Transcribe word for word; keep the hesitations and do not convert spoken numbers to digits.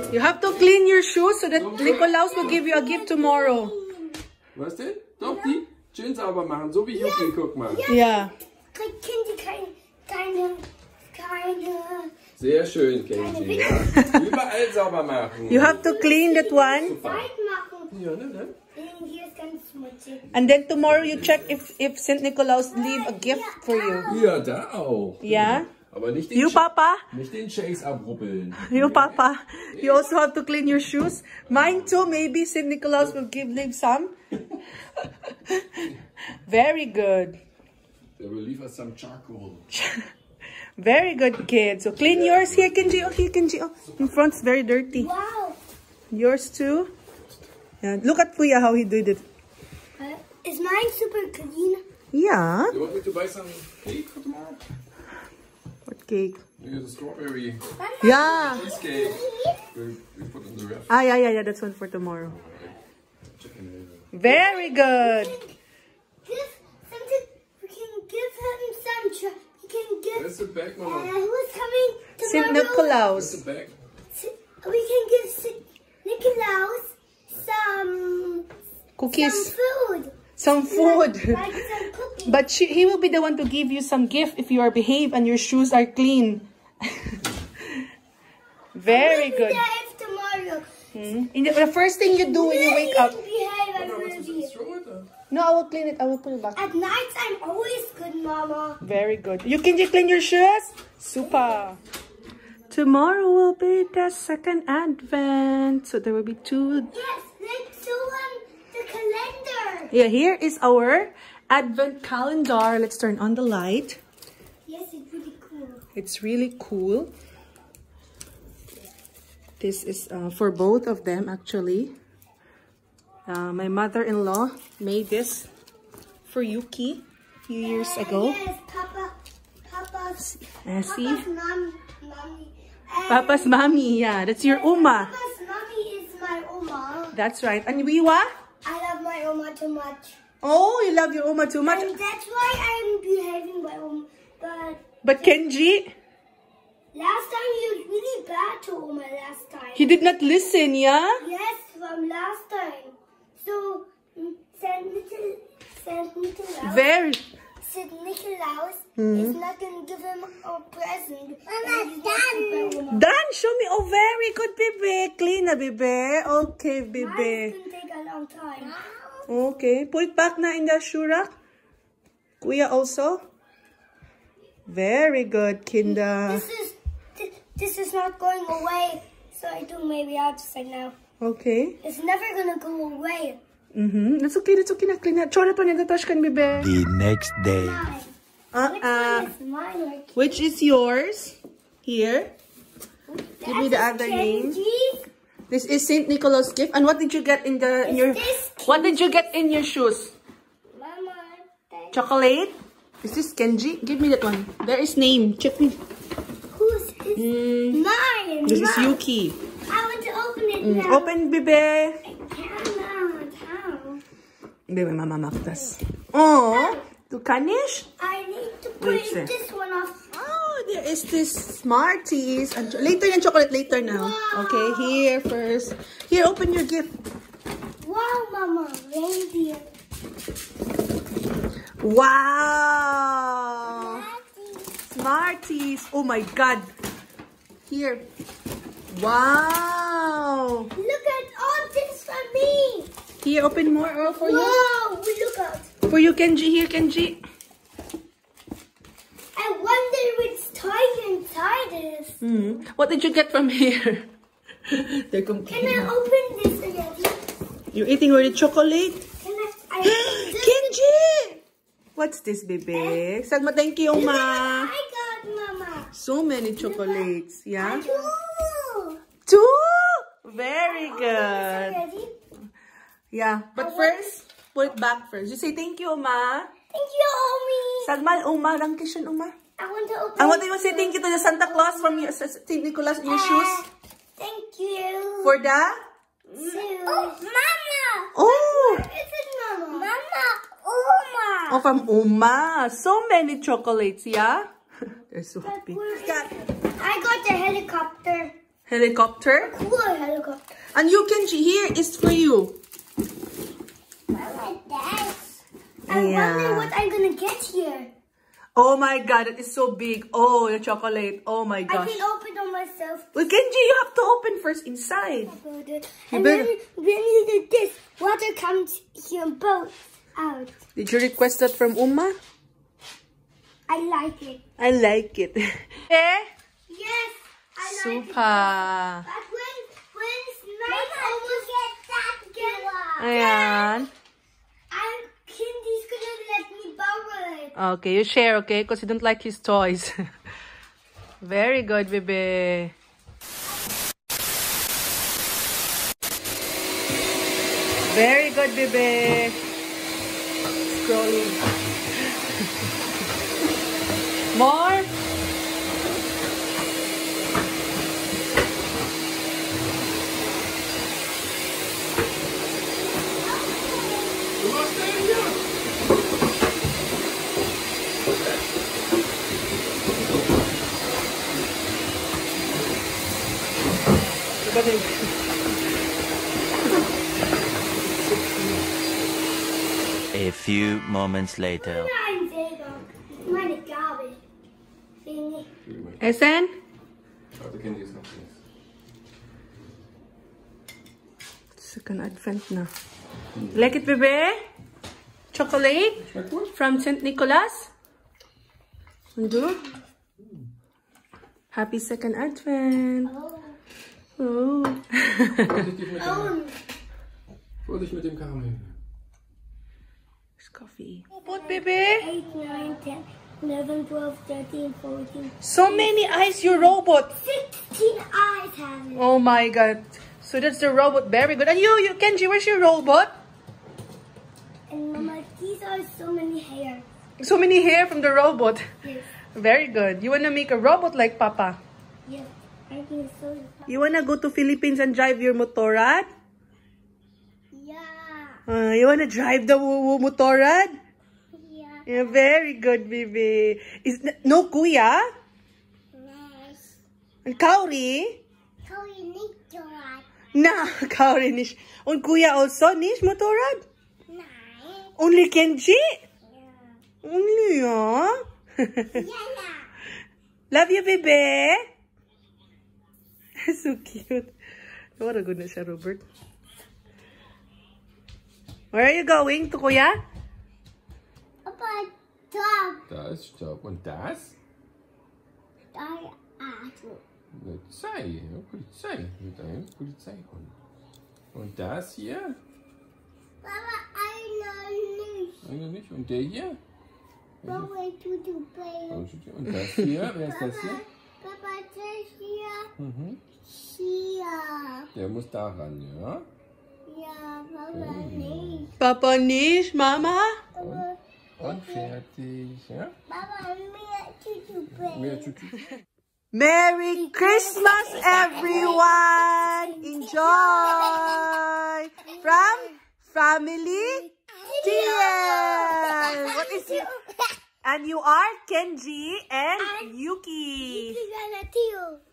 You have to clean your shoes so that Nikolaus will give you a gift tomorrow. Was denn? Doch, die schön sauber machen, so wie Yuki, guck mal. Ja. Kriegt Kenji keine, keine, keine... Sehr schön, Kenji. Ja. Überall sauber machen. You have to clean that one. Zeit machen. Ja, ne, ne? Hier ist ganz schmutzig. And then tomorrow you check if, if Saint Nicholas leave a gift for you. Ja, da auch. Yeah? Aber nicht den, You, Papa? nicht den Chase abruppeln. You, Papa? You also have to clean your shoes. Mine too. Maybe Saint Nicholas will give leave some. Very good. They will leave us some charcoal. Very good, kid. So clean yours. Here, Kenji. Oh, here, Kenji. Oh, in front's very dirty. Wow. Yours too. Yeah. Look at Puya how he did it. Uh, is mine super clean? Yeah. You want me to buy some cake for tomorrow? What cake? Yeah, the strawberry Yeah. cheesecake. We, we put in the ref. Ah, yeah, yeah, yeah. That's one for tomorrow. Very good. Give something. We can give him some. We can give. That's the bag, Uh, Mama. who's coming Saint tomorrow? That's Nicholas. the bag. We can give Saint Nicholas some Cookies. some food. Some food. Like some cookies. But she, he will be the one to give you some gift if you are behave and your shoes are clean. Very We'll good. be there if tomorrow. Hmm? In the, the first thing you do when you wake up. Behave, I No, will what's be. this? Throw it then. No, I will clean it. I will put it back. At night, I'm always good, Mama. Very good. You can you clean your shoes? Super. Tomorrow will be the second advent. So there will be two. Yes, let's show him the calendar. Yeah, here is our advent calendar. Let's turn on the light. Yes, it's really cool. It's really cool. This is uh, for both of them, actually. Uh, my mother-in-law made this for Yuki a few years Uh, ago. Yes, Papa, Papa's, Uh, see? Papa's mom, mommy. And Papa's mommy, yeah. That's your Uma. Papa's mommy is my Oma. That's right. And Wiwa? I love my Oma too much. Oh, you love your Uma too much. And that's why I'm behaving my Oma. But But Kenji, last time you was really bad to Oma last time. he did not listen, yeah? Yes, from last time. So, mm, Saint Nichol, Saint Nicholas, Very. Saint Nicholas Hmm. is not going to give him a present. Mama, done. Done. Show me. Oh, very good, baby. Clean na, baby. Okay, Mine's baby. going to take a long time. Okay. Put it back na in the shoe rack. Kuya also. Very good, Kinda. This is th this is not going away. So I think maybe I have to say now. Okay. It's never going to go away. Mm-hmm. That's okay. That's okay na. Clean na. Chora pa niya. Touch kan, baby. The next day. Mine. Which Uh-uh. one is mine? Like, Which is yours? Here. Give me the that's other name. Kenji's. This is Saint Nicholas' gift. And what did you get in the in your? This What did you get in your shoes? Mama, thank Chocolate. Is this Kenji? Give me that one. There is name. Check me. Who's is Mm, mine? this is Mine. Yuki. I want to open it Mm, now. open, baby. I cannot. How? Baby, mama maktas. Oh, to Kanish. I need to Wait, break sir. this one off. Oh, there is this Smarties. And later yung chocolate later now. Wow. Okay, here first. Here, open your gift. Wow, Mama, reindeer. Wow. Smarties. Oh my God. Here. Wow. Look at all this for me. Here, open more Earl for you. Wow, look at. For you, Kenji. Here, Kenji. I wonder which toy inside is. Hmm. What did you get from here? They're Can I complete. open this already? You're eating already chocolate? Can I? I this Kenji! What's this, baby? Sagma, thank you, Look ma. what I got, Mama. So many chocolates. Yeah? Two. Two! Very good. Already? Yeah. But first, put it back first. You say thank you, ma. Thank you, Omi. Sagmal, uma. Dankeschön, uma. I want to open. And what do you say thank you to the Santa Claus from your Saint Nicholas in your shoes? Uh, Thank you. For the? Two. Oh, Mama. Oh! This is Mama. Mama. Oma. Oh, from Uma. So many chocolates, yeah? They're so But big. where's that? I got the helicopter. Helicopter. Cool helicopter. And you, Kenji, here is for you. I wonder Yeah. what I'm gonna get here. Oh my god, it is so big. Oh, the chocolate. Oh my I gosh. can open it myself. Well, Kenji, you have to open first inside. And better- then when you do this, water comes here both out. Did you request that from Uma? I like it. I like it. eh? Yes, I like Super. it. But when when night almost get that again, Ayan. I'm Kindy's gonna let me borrow it. Okay, you share, okay? Because you don't like his toys. Very good, baby. Very good, baby. Scrolling. More? Du machst den hier. A few moments later. Nein, Silber. Meine Gabel. Bin Essen? Warte, Candy ist noch nichts. Second advent na. Like it, baby? Chocolate Schmeckt gut? from Saint Nicholas. And do? Happy second advent. Oh. Oh. Vorsichtig mit dem, Oh. Vorsicht mit dem Karamell. It's coffee. Robot, baby. eight, nine, ten, eleven, twelve, thirteen, fourteen. So many eyes, your robot. sixteen eyes have it. Oh my god. So that's the robot. Very good. And you, you, Kenji, where's your robot? And Mama, these are so many hair. So many hair from the robot. Yes. Very good. You wanna make a robot like Papa? Yes. I think so. You wanna go to Philippines and drive your motorrad? Yeah. Uh, you wanna drive the wo- wo- motorrad? Yeah. Yeah, very good, baby. Is no kuya? Nice. And Kauri? How you need to ride? Na, Kauri nish. And kuya also nish motorrad? Nine. Only Kenji? Yeah. Only, ah? Yeah. Love you, baby. So cute. What a goodness, Robert. Where are you going? To kuya? Papa, dog. Da ist Stopp. Und das? I asked. Polizei. Ja, Polizei. Mit einem Polizeihund. Und das hier? Papa, I know nicht. Eigentlich nicht. Und der hier? Papa, to do play. Und das hier? Wer ist das hier? Papa, das hier. Mhm. Hier. Der muss da ran, ja? Ja, Papa, nicht. Papa nish, Mama? Papa, Und fertig, ja? Papa, mehr to do play. Mehr Tutu. Merry Christmas, everyone! Enjoy! From Family T L! What is it? And you are Kenji and Yuki. Gonna do.